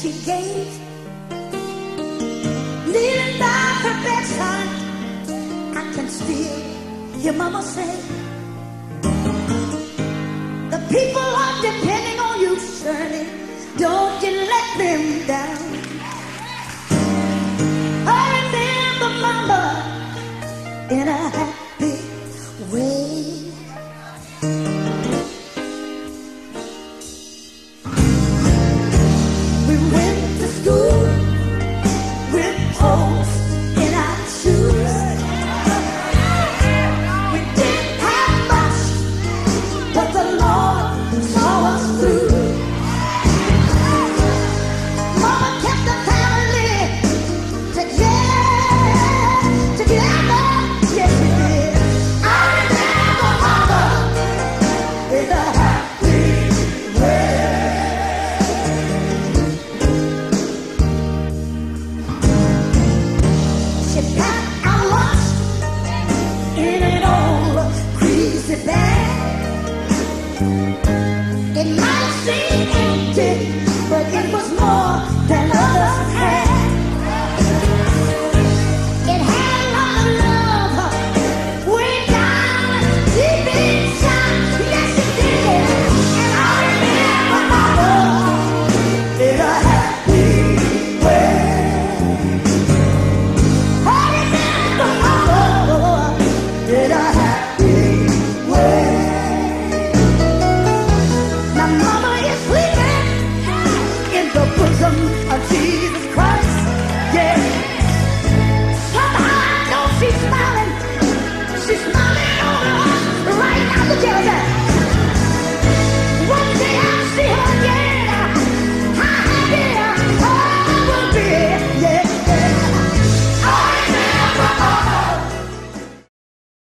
she gave, kneeling by her bedside. I can still hear Mama say, the people are depending on you, Shirley. Don't you let them down. I remember Mama in a happy way. We went to school with holes in our shoes. We didn't have much, but the Lord saw us through. Mama kept the family together, yes she did. I remember Mama in a happy way. She packed our lunch in an old greasy bag. It might seem empty, but it was more than a